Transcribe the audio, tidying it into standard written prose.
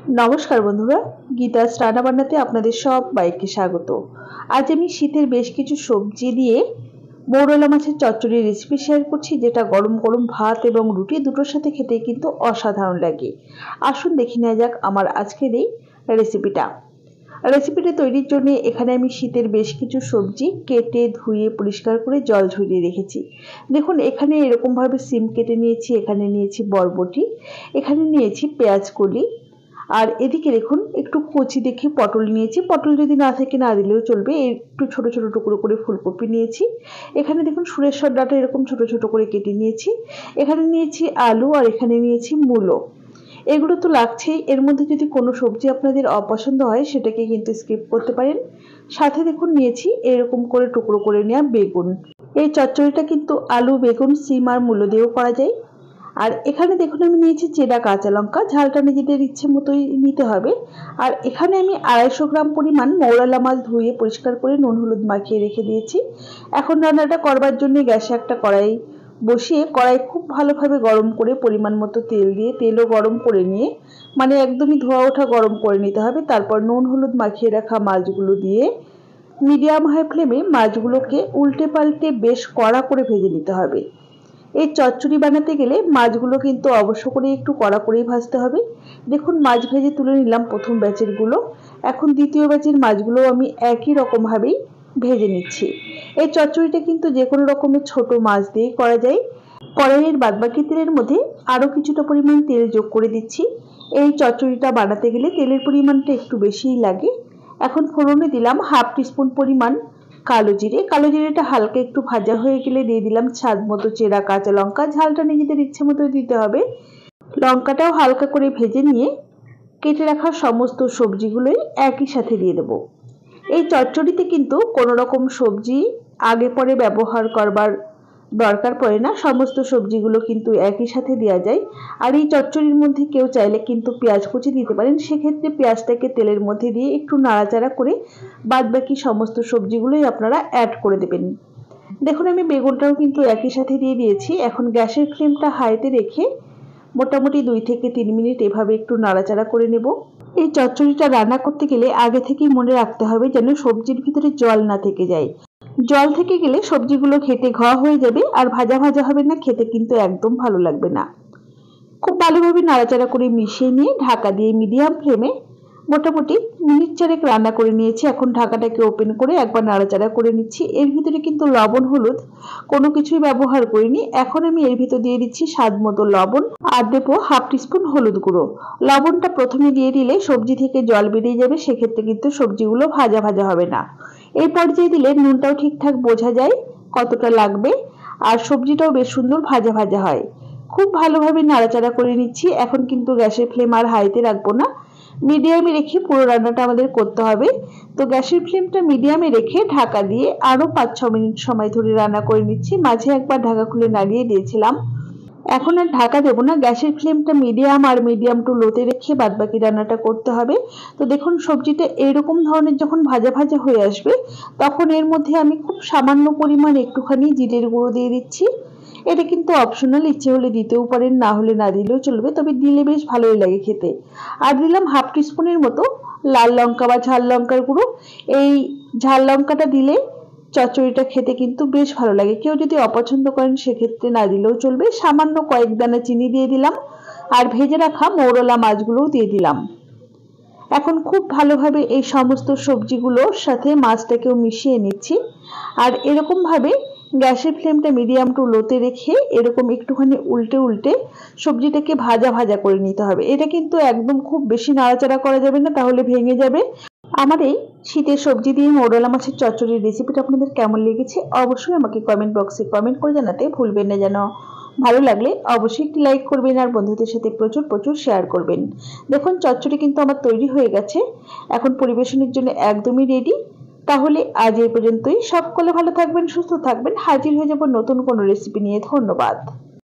নমস্কার বন্ধুরা, গীতাস রান্না বান্নাতে আপনাদের সবাইকে স্বাগত। আজ আমি শীতের বেশ কিছু সবজি দিয়ে মৌরলা মাছের চচ্চড়ির রেসিপি শেয়ার করছি, যেটা গরম গরম ভাত এবং রুটি দুটোর সাথে খেতে কিন্তু অসাধারণ লাগে। আসুন দেখে নেওয়া যাক আমার আজকের এই রেসিপিটা তৈরির জন্য এখানে আমি শীতের বেশ কিছু সবজি কেটে ধুয়ে পরিষ্কার করে জল ঝরিয়ে রেখেছি। দেখুন, এখানে এরকমভাবে সিম কেটে নিয়েছি, এখানে নিয়েছি বরবটি, এখানে নিয়েছি পেঁয়াজ কলি, আর এদিকে দেখুন একটু কচি দেখে পটল নিয়েছি। পটল যদি না থাকে না দিলেও চলবে। একটু ছোট ছোট টুকরো করে ফুলকপি নিয়েছি। এখানে দেখুন সুরেশ্বর ডাঁটা এরকম ছোট ছোট করে কেটে নিয়েছি। এখানে নিয়েছি আলু, আর এখানে নিয়েছি মূলো। এগুলো তো লাগছেই। এর মধ্যে যদি কোনো সবজি আপনাদের অপছন্দ হয় সেটাকে কিন্তু স্কিপ করতে পারেন। সাথে দেখুন নিয়েছি এরকম করে টুকরো করে নেওয়া বেগুন। এই চচ্চড়িটা কিন্তু আলু, বেগুন, সিম আর মূলো দিয়েও করা যায়। আর এখানে দেখুন আমি নিয়েছি চেরা কাঁচা লঙ্কা, ঝালটা নিজেদের ইচ্ছে মতোই নিতে হবে। আর এখানে আমি 250 গ্রাম পরিমাণ মৌরলা মাছ ধুয়ে পরিষ্কার করে নুন হলুদ মাখিয়ে রেখে দিয়েছি। এখন রান্নাটা করবার জন্য গ্যাসে একটা কড়াই বসিয়ে কড়াই খুব ভালোভাবে গরম করে পরিমাণ মতো তেল দিয়ে, তেলও গরম করে নিয়ে মানে একদমই ধোয়া ওঠা গরম করে নিতে হবে। তারপর নুন হলুদ মাখিয়ে রাখা মাছগুলো দিয়ে মিডিয়াম হাই ফ্লেমে মাছগুলোকে উল্টে পাল্টে বেশ কড়া করে ভেজে নিতে হবে। এই চচ্চড়ি বানাতে গেলে মাছগুলো কিন্তু অবশ্য করে একটু কড়া করেই ভাজতে হবে। দেখুন, মাছ ভেজে তুলে নিলাম প্রথম ব্যাচের গুলো। এখন দ্বিতীয় ব্যাচের মাছগুলো আমি একই রকম ভাবেই ভেজে নিচ্ছি। এই চচ্চড়িটা কিন্তু যে কোনো রকমের ছোট মাছ দিয়েই করা যায়। কড়াইয়ের বাদবাকি তেলের মধ্যে আরো কিছুটা পরিমাণ তেল যোগ করে দিচ্ছি। এই চচ্চড়িটা বানাতে গেলে তেলের পরিমাণটা একটু বেশিই লাগে। এখন ফোড়নে দিলাম 1/2 টিস্পুন পরিমাণ কালো জিরে। কালো জিরেটা হালকা একটু ভাজা হয়ে গেলে দিয়ে দিলাম স্বাদ মতো চেরা কাঁচা লঙ্কা। ঝালটা নিজেদের ইচ্ছে মতো দিতে হবে। লঙ্কাটাও হালকা করে ভেজে নিয়ে কেটে রাখা সমস্ত সবজিগুলোই একই সাথে দিয়ে দেবো। এই চচ্চড়িতে কিন্তু কোনো রকম সবজি আগে পরে ব্যবহার করবার দরকার পড়ে না। সমস্ত সবজিগুলো কিন্তু একই সাথে দেওয়া যায়। আর এই চচ্চড়ির মধ্যে কেউ চাইলে কিন্তু পেঁয়াজ কুচি দিতে পারেন। সেক্ষেত্রে পেঁয়াজটাকে তেলের মধ্যে দিয়ে একটু নাড়াচাড়া করে বাদবাকি সমস্ত সবজিগুলোই আপনারা অ্যাড করে দেবেন। দেখুন, আমি বেগুনটাও কিন্তু একই সাথে দিয়ে দিয়েছি। এখন গ্যাসের ফ্লেমটা হাইতে রেখে মোটামুটি 2 থেকে 3 মিনিট এভাবে একটু নাড়াচাড়া করে নেব। এই চচ্চড়িটা রান্না করতে গেলে আগে থেকেই মনে রাখতে হবে যেন সবজির ভিতরে জল না থেকে যায়। জল থেকে গেলে সবজিগুলো খেতে ঘা হয়ে যাবে আর ভাজা ভাজা হবে না, খেতে কিন্তু একদম ভালো লাগবে না। খুব ভালোভাবে নাড়াচাড়া করে মিশিয়ে নিয়ে ঢাকা দিয়ে মিডিয়াম ফ্লেমে মোটামুটি মিনিট 4 রান্না করে নিয়েছি। এখন ঢাকাটাকে ওপেন করে একবার নাড়াচাড়া করে নিচ্ছি। এর ভিতরে কিন্তু লবণ হলুদ কোনো কিছুই ব্যবহার করিনি। এখন আমি এর ভিতর দিয়ে দিচ্ছি স্বাদ মতো লবণ আর দেবো 1/2 টিস্পুন হলুদ গুঁড়ো। লবণটা প্রথমে দিয়ে দিলে সবজি থেকে জল বেরিয়ে যাবে, সেক্ষেত্রে কিন্তু সবজিগুলো ভাজা ভাজা হবে না। এই পর্যায়ে দিলে নুনটাও ঠিকঠাক বোঝা যায় কতটা লাগবে, আর সবজিটাও বেশ সুন্দর ভাজা ভাজা হয়। খুব ভালোভাবে নাড়াচাড়া করে নিচ্ছি। এখন কিন্তু গ্যাসের ফ্লেম আর হাইতে রাখবো না, মিডিয়ামে রেখে পুরো রান্নাটা আমাদের করতে হবে। তো গ্যাসের ফ্লেমটা মিডিয়ামে রেখে ঢাকা দিয়ে আরো 5-6 মিনিট সময় ধরে রান্না করে নিচ্ছি। মাঝে একবার ঢাকা খুলে নাড়িয়ে দিয়েছিলাম। এখন আর ঢাকা দেবো না, গ্যাসের ফ্লেমটা মিডিয়াম আর মিডিয়াম টু লোতে রেখে বাদবাকি রান্নাটা করতে হবে। তো দেখুন, সবজিটা এরকম ধরনের যখন ভাজা ভাজা হয়ে আসবে তখন এর মধ্যে আমি খুব সামান্য পরিমাণ একটুখানি জিরের গুঁড়ো দিয়ে দিচ্ছি। এটা কিন্তু অপশনাল, ইচ্ছে হলে দিতেও পারেন, না হলে না দিলেও চলবে, তবে দিলে বেশ ভালোই লাগে খেতে। আর দিলাম 1/2 টিস্পুনের মতো লাল লঙ্কা বা ঝাল লঙ্কার গুঁড়ো। এই ঝাল লঙ্কাটা দিলে চচ্চড়িটা খেতে কিন্তু বেশ ভালো লাগে। কেউ যদি অপছন্দ করেন সেক্ষেত্রে না দিলেও চলবে। সামান্য কয়েক দানা চিনি দিয়ে দিলাম আর ভেজে রাখা মৌরলা মাছগুলোও দিয়ে দিলাম। এখন খুব ভালোভাবে এই সমস্ত সবজিগুলোর সাথে মাছটাকেও মিশিয়ে নিচ্ছি। আর এরকম ভাবে গ্যাসের ফ্লেমটা মিডিয়াম টু লোতে রেখে এরকম একটুখানি উল্টে উল্টে সবজিটাকে ভাজা ভাজা করে নিতে হবে। এটা কিন্তু একদম খুব বেশি নাড়াচাড়া করা যাবে না, তাহলে ভেঙে যাবে। আমার এই শীতের সবজি দিয়ে মৌরলা মাছের চচ্চড়ির রেসিপিটা আপনাদের কেমন লেগেছে অবশ্যই আমাকে কমেন্ট বক্সে কমেন্ট করে জানাতে ভুলবেন না যেন। ভালো লাগলে অবশ্যই একটি লাইক করবেন আর বন্ধুদের সাথে প্রচুর প্রচুর শেয়ার করবেন। দেখুন, চচ্চড়ি কিন্তু আমার তৈরি হয়ে গেছে। এখন পরিবেশনের জন্য একদমই রেডি। তাহলে আজ এই পর্যন্তই। সকলে ভালো থাকবেন, সুস্থ থাকবেন। হাজির হয়ে যাব নতুন কোনো রেসিপি নিয়ে। ধন্যবাদ।